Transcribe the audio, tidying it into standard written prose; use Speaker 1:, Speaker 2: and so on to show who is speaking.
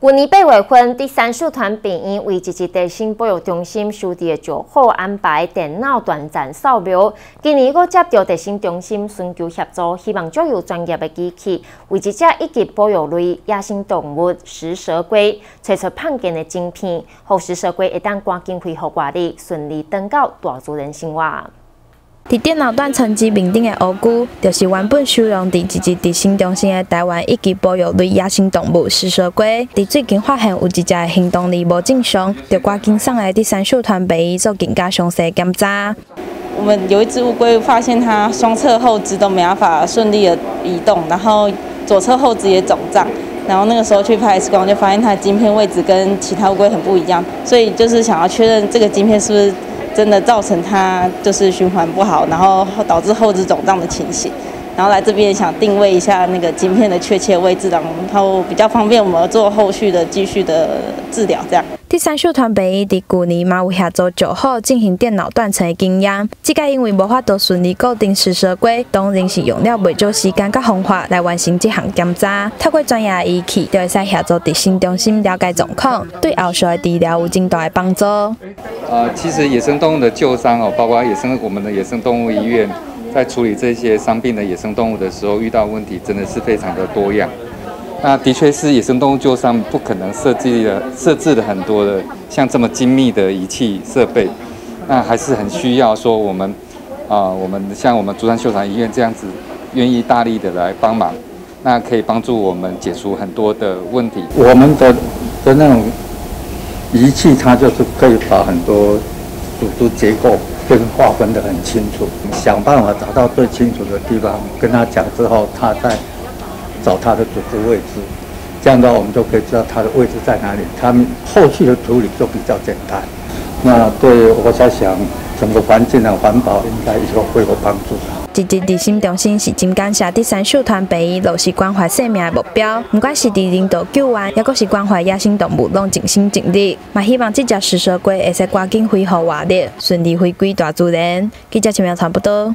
Speaker 1: 去年8月份，第三社团病院为积极地心保育中心收地9号安排电脑断层扫描。今年又接到地心中心寻求协助，希望借由专业的机器，为这只一级保育类野生动物食蛇龟找出罕见的晶片，让食蛇龟一旦赶紧恢复活力，顺利登到大自然生活。
Speaker 2: 伫电脑断层机面顶的乌龟，就是原本收容伫一级地心中心的台湾一级保育类野生动物食蛇龟。伫最近发现有一只行动力无正常，就赶紧送来第三社团北医做更加详细检查。
Speaker 3: 我们有一只乌龟，发现它双侧后肢都没办法顺利的移动，然后左侧后肢也肿胀。 然后那个时候去拍 X 光，就发现它的晶片位置跟其他乌龟很不一样，所以就是想要确认这个晶片是不是真的造成它就是循环不好，然后导致后肢肿胀的情形。然后来这边想定位一下那个晶片的确切位置，然后比较方便我们做后续的继续的治疗这样。
Speaker 2: 第三社团北医伫去年嘛有协助9号进行电脑断层的经验，这个因为无法度顺利固定食蛇龟，当然是用了袂少时间甲方法来完成这项检查。透过专业的仪器，就会使协助地心中心了解状况，对后续的治疗有更大的帮助。
Speaker 4: 其实野生动物的救伤哦，包括我们的野生动物医院，在处理这些伤病的野生动物的时候，遇到问题真的是非常的多样。 那的确是野生动物救伤不可能设置了很多的像这么精密的仪器设备，那还是很需要说我们像我们竹山秀场医院这样子愿意大力的来帮忙，那可以帮助我们解除很多的问题。
Speaker 5: 我们的那种仪器，它就是可以把很多组织结构跟划分得很清楚，想办法找到最清楚的地方，跟他讲之后，他再 找它的组织位置，这样的话我们就可以知道它的位置在哪里，他们后续的处理就比较简单。那对我在想，整个环境的环保应该以后会有帮助。
Speaker 2: 一级地心中心是真感谢第三社团北医落实关怀生命的目标，不管是伫人道救援，也阁是关怀野生动物，拢尽心尽力。嘛希望这只食蛇龟会使赶紧恢复活力，顺利回归大自然。记者陈明传报道。